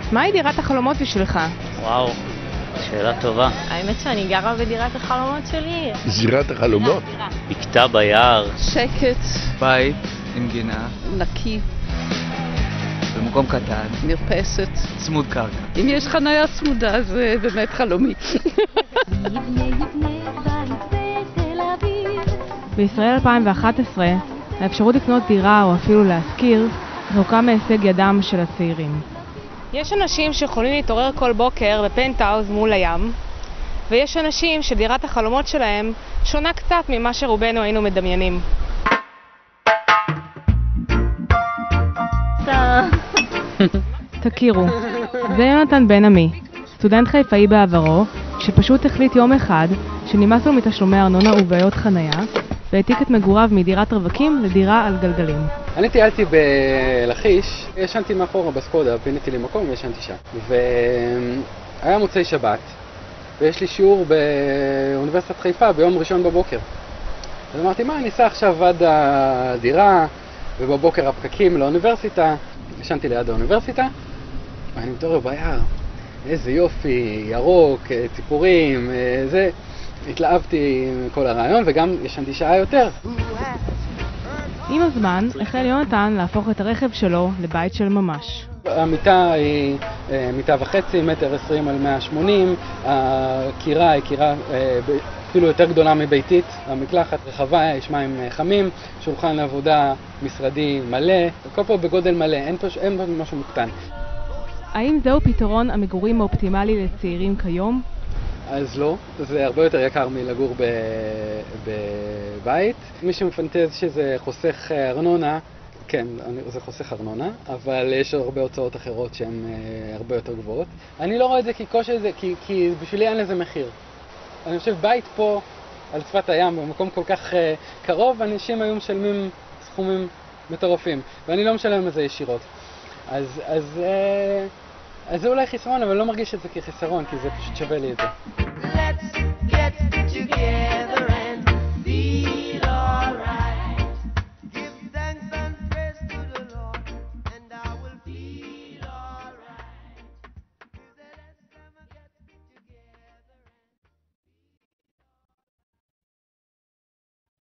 מהי דירת החלומות בשבילך? וואו, שאלה טובה. האמת שאני גרה בדירת החלומות שלי. דירת החלומות? בקתה ביער. שקט, בית עם גינה, נקי, במקום קטן, מרפסת. צמוד קרקע. אם יש חניה צמודה זה באמת חלומי. בישראל 2011, האפשרות לקנות דירה או אפילו להשכיר רחוקה מהישג ידם של הצעירים. יש אנשים שיכולים להתעורר כל בוקר בפנטהאוז מול הים, ויש אנשים שדירת החלומות שלהם שונה קצת ממה שרובנו היינו מדמיינים. תכירו, זה יונתן בן עמי, סטודנט חיפאי בעברו, שפשוט החליט יום אחד שנמאס לו מתשלומי ארנונה ובעיות חנייה, והעתיק את מגוריו מדירת רווקים לדירה על גלגלים. אני טיילתי בלחיש, ישנתי מאחורה בסקודה, פיניתי לי מקום וישנתי שם. והיה מוצאי שבת, ויש לי שיעור באוניברסיטת חיפה ביום ראשון בבוקר. אז אמרתי, מה, אני אסע עכשיו עד הדירה, ובבוקר הפקקים לאוניברסיטה. ישנתי ליד האוניברסיטה, ואני מתעורר ביער. איזה יופי, ירוק, ציפורים, זה. התלהבתי מכל הרעיון, וגם ישנתי שעה יותר. עם הזמן החל יונתן להפוך את הרכב שלו לבית של ממש. המיטה היא מיטה וחצי, 1.20 על 180, הקירה היא קירה אפילו יותר גדולה מביתית, המקלחת רחבה, יש מים חמים, שולחן לעבודה משרדי מלא, כל פה בגודל מלא, אין משהו מוקטן. האם זהו פתרון המגורים האופטימלי לצעירים כיום? אז לא, זה הרבה יותר יקר מלגור בבית. מי שמפנטז שזה חוסך ארנונה, כן, זה חוסך ארנונה, אבל יש הרבה הוצאות אחרות שהן הרבה יותר גבוהות. אני לא רואה את זה כקושי, כי בשבילי אין לזה מחיר. אני חושב בית פה, על שפת הים, במקום כל כך קרוב, אנשים היו משלמים סכומים מטורפים, ואני לא משלם את זה ישירות. אז זה אולי חיסרון, אבל לא מרגיש את זה כחיסרון, כי זה פשוט שווה לי את זה. Let's get together and be